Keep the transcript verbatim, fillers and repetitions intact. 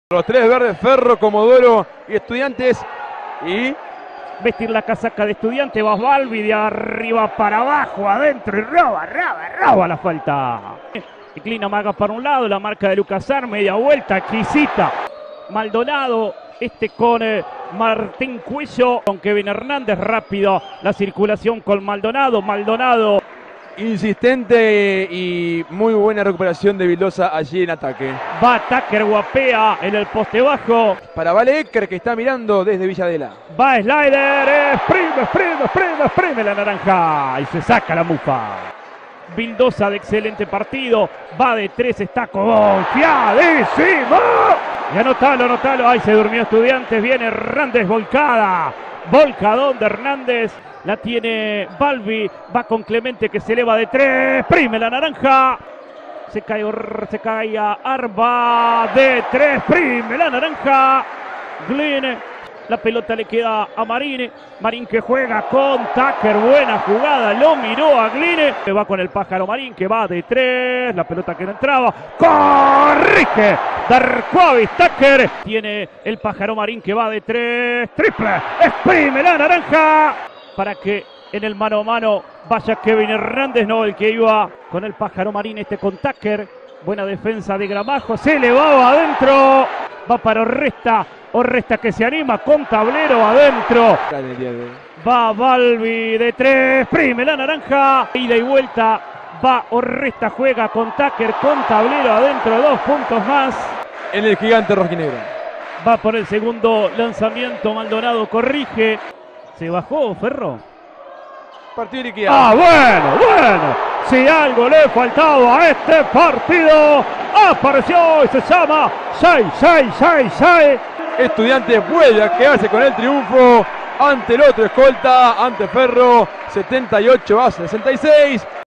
Los tres verdes, Ferro, Comodoro y Estudiantes. Y vestir la casaca de Estudiantes, va Balbi de arriba para abajo, adentro y roba, roba, roba la falta. Inclina Maga para un lado, la marca de Lucas Ar, media vuelta, exquisita. Maldonado, este con eh, Martín Cuello, con Kevin Hernández, rápido la circulación con Maldonado, Maldonado. insistente y muy buena recuperación de Vildosa allí en ataque. Va Tucker, guapea en el poste bajo. Para Vale Ecker, que está mirando desde Villadela. Va Slider, exprime, exprime, exprime, exprime la naranja y se saca la mufa. Vildosa de excelente partido, va de tres, está confiadísimo. Y anotalo, anotalo, ahí se durmió Estudiantes, viene Hernández volcada. Volcadón de Hernández, la tiene Balbi, va con Clemente que se eleva de tres, prime la naranja. Se cae, se cae a Arba de tres, prime la naranja. Glenn, la pelota le queda a Marín, Marín que juega con Tucker, buena jugada, lo miró a Glenn, que va con el pájaro Marín que va de tres, la pelota que no entraba, corrige Darquavis Tucker, tiene el pájaro Marín que va de tres, triple, exprime la naranja, para que en el mano a mano vaya Kevin Hernández, no el que iba con el pájaro Marín, este con Tucker, buena defensa de Gramajo, se elevaba adentro, va para Orresta, Orresta que se anima con tablero adentro, va Balbi de tres, prime la naranja, ida y vuelta, va Orresta, juega con Tucker, con tablero adentro, dos puntos más. En el gigante rojinegro. Va por el segundo lanzamiento, Maldonado corrige, se bajó Ferro. Partido liquidado. Ah, bueno, bueno, si algo le faltaba a este partido, apareció y se llama seis seis seis seis. Estudiantes vuelve a quedarse con el triunfo ante el otro escolta, ante Ferro, setenta y ocho a sesenta y seis.